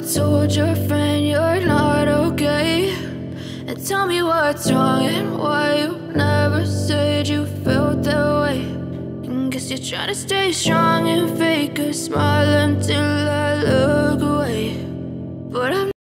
told your friend you're not okay? And tell me what's wrong and why you never said you felt that way. And guess you're trying to stay strong and fake